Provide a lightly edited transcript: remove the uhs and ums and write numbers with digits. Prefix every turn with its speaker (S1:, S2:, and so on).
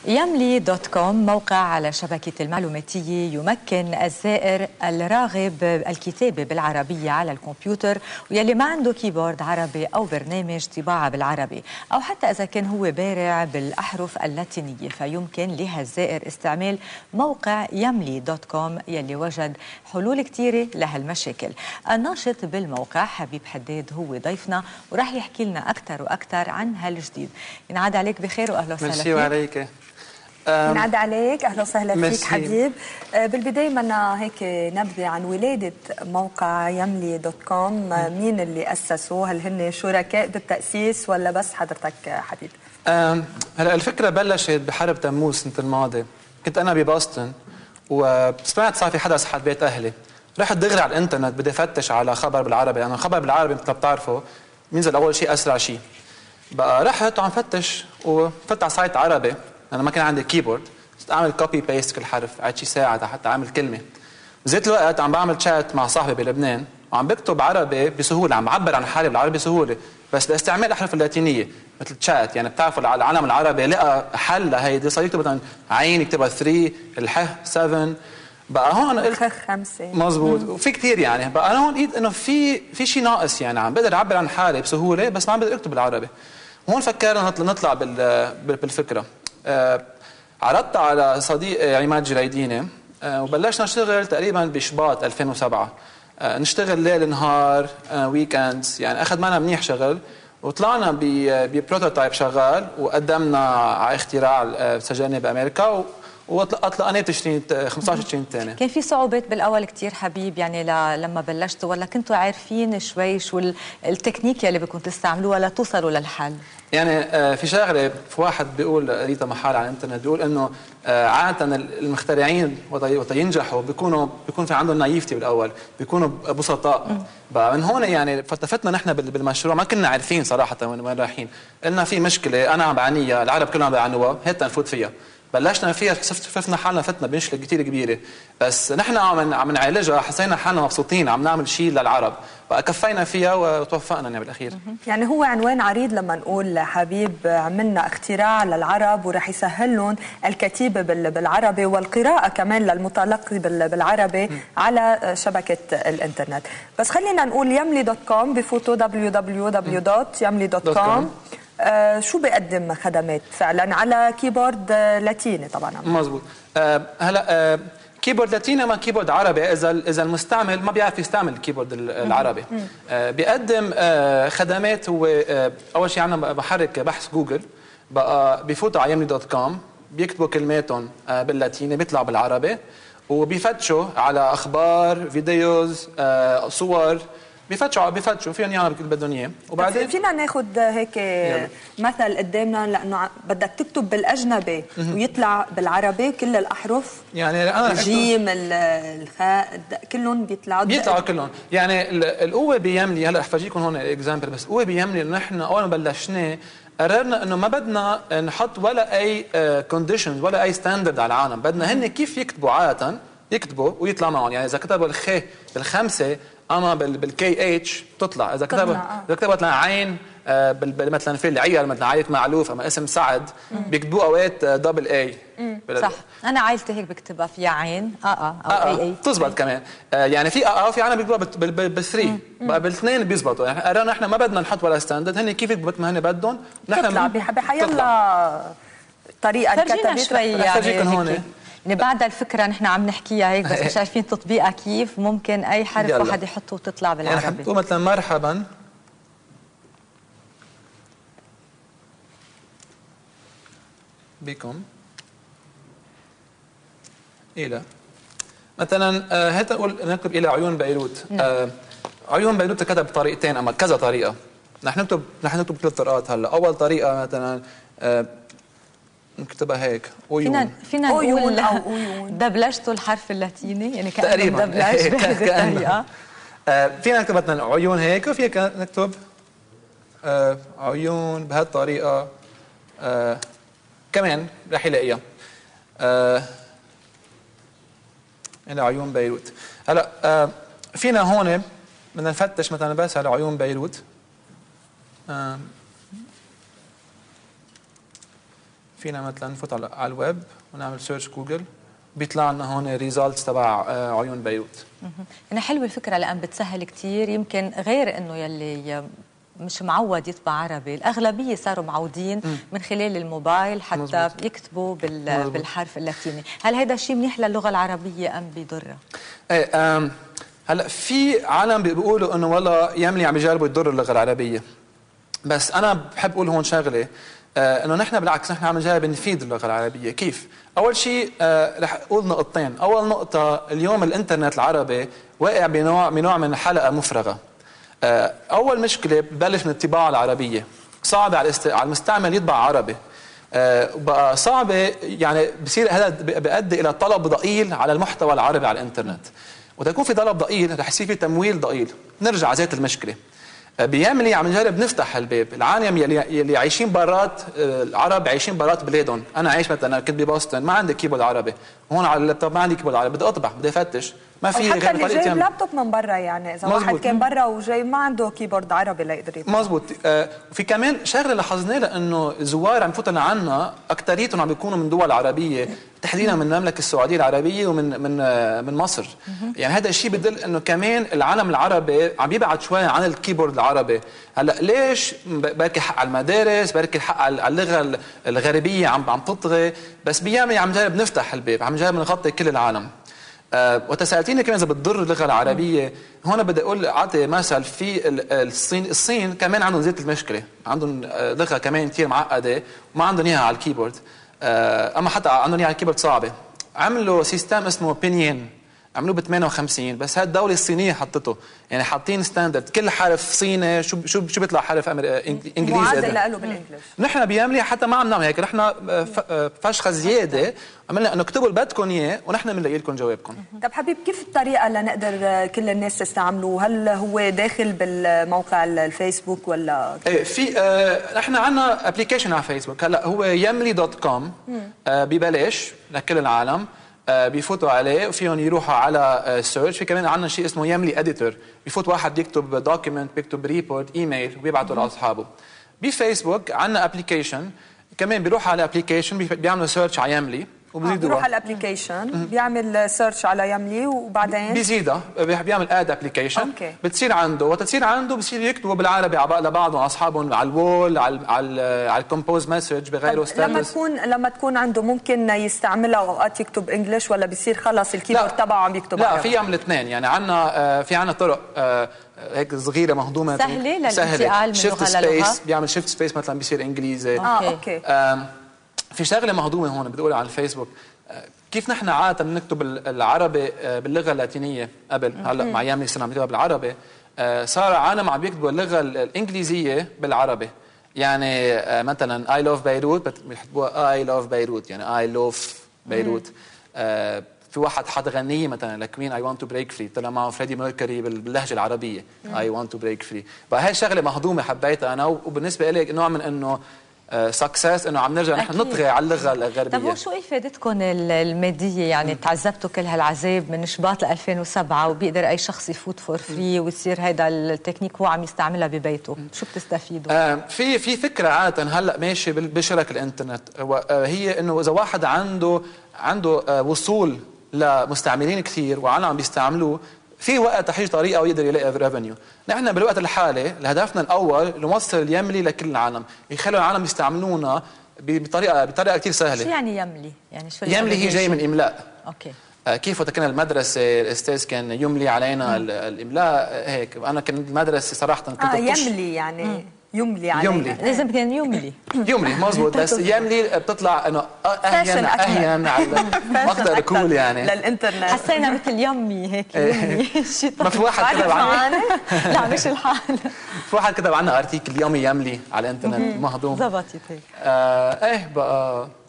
S1: يملي دوت كوم موقع على شبكة المعلوماتية يمكن الزائر الراغب الكتابة بالعربية على الكمبيوتر ويلي ما عنده كيبورد عربي أو برنامج طباعة بالعربي أو حتى إذا كان هو بارع بالأحرف اللاتينية، فيمكن لهالزائر استعمال موقع يملي دوت كوم يلي وجد حلول كتيرة لهالمشاكل. الناشط بالموقع حبيب حداد هو ضيفنا وراح يحكي لنا أكثر وأكثر عن هالجديد. ينعاد عليك بخير وأهلا وسهلا فيك.
S2: ميرسي وعليك.
S3: ينعاد عليك، اهلا وسهلا فيك حبيب. بالبدايه بدنا هيك نبذه عن ولاده موقع يملي دوت كوم، مين اللي اسسه؟ هل هن شركاء بالتاسيس ولا بس حضرتك حبيب؟
S2: هلا الفكره بلشت بحرب تموز السنه الماضيه، كنت انا ببoston وسمعت صار في حدث حد بيت اهلي، رحت دغري على الانترنت بدي افتش على خبر بالعربي، لانه الخبر بالعربي مثل ما بتعرفوا بينزل اول شيء اسرع شيء. بقى رحت وعم فتش وفتح على سايت عربي، انا ما كان عندي كيبورد، صرت اعمل كوبي بيست كل حرف، قعدت شي ساعه حتى اعمل كلمه. بذات الوقت عم بعمل شات مع صاحبي بلبنان وعم بكتب عربي بسهوله، عم بعبر عن حالي بالعربي بسهوله، بس باستعمال الاحرف اللاتينيه مثل تشات. يعني بتعرفوا العالم العربي لقى حل لهيدي، صار يكتب مثلا عين يكتبها 3، الح 7. بقى هون قلت
S3: 5
S2: مزبوط، وفي كثير يعني. بقى انا هون لقيت انه في شيء ناقص، يعني عم بقدر اعبر عن حالي بسهوله بس ما عم بقدر اكتب بالعربي. هون فكرنا نطلع بالفكره. عرضت على صديق عماد جريديني وبلشنا نشتغل تقريبا بشباط 2007. نشتغل ليل نهار، ويكندز، يعني اخذ معنا منيح شغل، وطلعنا ببروتوتايب شغال وقدمنا على اختراع سجلنا بامريكا واطلقناه تشرين 15 تشرين ثاني.
S1: كان في صعوبات بالاول كثير حبيب، يعني لما بلشتوا، ولا كنتوا عارفين شوي شو التكنيك اللي بدكم تستعملوها لتوصلوا للحل؟
S2: يعني في شغله، في واحد بيقول قريتها محل على الانترنت، بيقول انه عاده المخترعين وقت ينجحوا بيكون في عندهم نايفتي بالاول، بيكونوا بسطاء. بقى من هون يعني فتفتنا نحن بالمشروع، ما كنا عارفين صراحه وين رايحين، قلنا في مشكله انا عم بعانيها، العرب كلهم عم بيعانوها، هات نفوت فيها. بلشنا فيها، شفنا حالنا فتنا بمشكله كثير كبيره، بس نحن عم نعالجها، حسينا حالنا مبسوطين، عم نعمل شيء للعرب، بقى كفينا فيها وتوفقنا يعني بالاخير.
S3: يعني هو عنوان عريض لما نقول حبيب عملنا اختراع للعرب ورح يسهل لهم الكتيبه بالعربي والقراءه كمان للمتلقي بالعربي على شبكه الانترنت. بس خلينا نقول يملي دوت كوم، بفوتوا www.yamli.com. شو بيقدم خدمات فعلا على كيبورد لاتيني طبعا؟
S2: مزبوط. هلا كيبورد لاتيني ما كيبورد عربي، اذا المستعمل ما بيعرف يستعمل الكيبورد العربي. بيقدم خدمات. هو اول شيء عندنا محرك بحث جوجل، بقى بيفوتوا على يملي دوت كوم، بيكتبوا كلماتهم باللاتيني بيطلع بالعربي، وبيفتشوا على اخبار، فيديوز، صور، بيفتشوا فيهم يعملوا كل بدهم اياه.
S3: وبعدين فينا ناخذ هيك مثل قدامنا، لانه بدك تكتب بالاجنبي ويطلع بالعربي كل الاحرف،
S2: يعني انا
S3: الجيم الخاء كلهم بيطلعوا
S2: كلهم. يعني القوه بيملي، هلا رح فرجيكم هون اكزامبل، بس القوه بيملي انه نحن اول ما بلشنا قررنا انه ما بدنا نحط ولا اي كونديشنز ولا اي ستاندرد على العالم، بدنا هن كيف يكتبوا عاده يكتبوا ويطلع معهم. يعني اذا كتبوا الخ بالخمسه اما بالكي اتش بتطلع، اذا كتبت عين مثلا في العيال مثلا عائله معلوف اما اسم سعد بيكتبوا اوقات دبل اي.
S1: صح، انا عائلتي هيك بكتبها فيها عين او اي
S2: بتزبط كمان. يعني في وفي عالم بيكتبوها بالثري، بقى بالاثنين بيزبطوا. يعني قررنا احنا ما بدنا نحط ولا ستاندرد، هن كيف يكتبوا ما هن بدهم
S3: نحن بحيلا طريقه
S1: فرجينا شوي يعني
S2: هون.
S1: يعني بعد الفكره نحن عم نحكيها هيك، بس مش شايفين تطبيقها كيف ممكن اي حرف واحد يحطه وتطلع بالعربي.
S2: يعني حطوا مثلا مرحبا بكم الى مثلا هات نقول نكتب الى عيون بيروت. عيون بيروت كتب بطريقتين اما كذا طريقه. رح نكتب 3 طرقات. هلا اول طريقه مثلا نكتبها هيك عيون،
S1: فينا نقول دبلجتوا الحرف اللاتيني، يعني كأنه
S2: تقريبا
S1: دبلج بهذه الطريقه.
S2: فينا نكتب مثلا عيون هيك، وفينا نكتب عيون بهالطريقه كمان رح يلاقيها. هنا عيون بيروت. هلا فينا هون بدنا نفتش مثلا بس على عيون بيروت. فينا مثلا نفوت على الويب ونعمل سيرش جوجل، بيطلع لنا هون ريزالتس تبع عيون بيروت.
S1: أنا حلوة الفكرة لأن بتسهل كتير، يمكن غير إنه يلي مش معود يطبع عربي، الأغلبية صاروا معودين من خلال الموبايل حتى مزبوط. يكتبوا بالحرف اللاتيني. هل هذا الشيء منيح للغة العربية أم بيضرها؟
S2: ايه هلا في عالم بيقولوا انه والله يملي عم يجربوا يضروا اللغة العربية، بس أنا بحب أقول هون شغلة، انه نحن بالعكس نحن عم نجرب نفيد اللغه العربيه. كيف؟ اول شيء رح اقول نقطتين. اول نقطه، اليوم الانترنت العربي واقع بنوع من حلقه مفرغه. اول مشكله ببلش من الطباعه العربيه، صعب على المستعمل يطبع عربي، بقى صعبه، يعني بصير هذا بيؤدي الى طلب ضئيل على المحتوى العربي على الانترنت، وتكون في طلب ضئيل رح يصير في تمويل ضئيل. نرجع على ذات المشكله. بيعملي عم نجرب نفتح الباب. العالم يلي عايشين برات، العرب عايشين برات بلادهم. انا عايش مثلا كنت ببوسطن، ما عندي كيبورد عربي، هون على اللابتوب ما عندي كيبورد عربي، بدي اطبع، بدي افتش، ما في غير
S3: حتى اللي جايب لابتوب من برا، يعني اذا واحد كان برا وجاي ما عنده كيبورد عربي ليقدر يطبع. مزبوط.
S2: وفي كمان شغله لاحظنا لها، انه الزوار عم يفوتوا لعنا اكثريتهم عم بيكونوا من دول عربيه، تحديدا من المملكه السعوديه العربيه ومن من مصر. يعني هذا الشيء بدل انه كمان العالم العربي عم يبعد شوي عن الكيبورد العربي. هلا ليش؟ بركي حق على المدارس، بركي حق على اللغه الغربيه عم تطغي، بس بيامي عم نجرب نفتح الباب، عم نجرب نغطي كل العالم. وتسالتيني كمان اذا بتضر اللغه العربيه، هون بدي اقول اعطي مثل في الصين كمان عندهم زيت المشكله، عندهم لغه كمان كثير معقده وما عندهم اياها على الكيبورد، اما حتى عندهم اياها على الكيبورد صعبه. عملوا سيستم اسمه بينين، عملوه ب 58، بس هاد الدوله الصينيه حطته، يعني حاطين ستاندرد كل حرف صيني شو بيطلع حرف انجليزي
S3: معادله له بالانجلش.
S2: نحن بياملي حتى ما عم نعمل هيك، نحن فشخه زياده عملنا انه اكتبوا اللي بدكم اياه ونحن بنلاقي لكم جوابكم.
S3: طب حبيب، كيف الطريقه لنقدر كل الناس تستعملوه؟ هل هو داخل بالموقع الفيسبوك ولا؟
S2: ايه في نحن عندنا ابلكيشن على فيسبوك هلا، هو yamli.com، ببلاش لكل العالم، بيفوتوا عليه وفيهم يروحوا على سيرش. في كمان عندنا شيء اسمه ياملي اديتور، بيفوت واحد يكتب دوكيمنت، بيكتب ريبورت، ايميل، وبيبعته لاصحابه. بفيسبوك عندنا ابلكيشن كمان، بيروح على الابلكيشن بيعملوا سيرش على ياملي وبيزيدوا،
S3: بيروح على الابلكيشن بيعمل سيرش على ياملي وبعدين
S2: بيزيدها، بيعمل اد ابلكيشن، بتصير عنده، وتصير عنده بصير يكتبوا بالعربي لبعضهم اصحابهم على الوول، على الكومبوز مسج، بغيروا ستاتس.
S3: لما تكون عنده ممكن يستعملها اوقات يكتب انجلش، ولا بيصير خلص الكيبورد تبعه عم يكتب
S2: لا
S3: عربي؟
S2: في يعمل الاثنين، يعني عندنا طرق هيك صغيره مهضومه
S1: سهله للانتقال من لغه للغه.
S2: بيعمل شيفت سبيس مثلا بيصير انجليزي.
S3: اوكي.
S2: في شغله مهضومه هون بدي اقولها على الفيسبوك، كيف نحن عاده بنكتب العربي باللغه اللاتينيه قبل، هلا مع ياملي صرنا عم نكتبها بالعربي، صار عالم عم يكتبوا اللغه الانجليزيه بالعربي. يعني مثلا اي لوف بيروت بيحطوها اي لوف بيروت، يعني اي لوف بيروت. في واحد حط غنيه مثلا لكوين اي ونت تو بريك فري، طلع معه فريدي ميركوري باللهجه العربيه اي ونت تو بريك فري. فهي شغله مهضومه حبيتها انا، وبالنسبه لي نوع من انه سكسس، انه عم نرجع نحن نطغي على اللغه الغربيه.
S1: طب شو افادتكم الماديه؟ يعني تعذبتوا كل هالعذاب من شباط ل 2007 وبيقدر اي شخص يفوت فور فري ويصير هيدا التكنيك هو عم يستعملها ببيته، شو بتستفيدوا؟
S2: في فكره عاده هلا ماشي بشرك الانترنت، هي انه اذا واحد عنده وصول لمستعملين كثير وعالم عم بيستعملوه، في وقت رح يجي طريقه ويقدر يلاقي ريفينيو. نحن بالوقت الحالي هدفنا الاول نوصل اليملي لكل العالم، يخلوا العالم يستعملونا بطريقه كثير سهله.
S1: شو يعني يملي؟ يعني شو
S2: يملي؟ هي جاي من املاء.
S1: اوكي.
S2: كيف وقت كنا المدرسه الاستاذ كان يملي علينا الاملاء هيك، انا كنت المدرسه صراحه كنت
S3: يملي يعني يملي علينا،
S1: لازم كان يملي
S2: مزبوط، بس يملي بتطلع انه اهين اكثر كول يعني
S3: للانترنت.
S1: حسينا مثل يمي هيك يمي شيء.
S2: ما في واحد كتب عنا
S1: لا مش الحال،
S2: في واحد كتب عنا ارتيكل يملي على الانترنت مهضوم،
S1: زبطت هيك.
S2: ايه بقى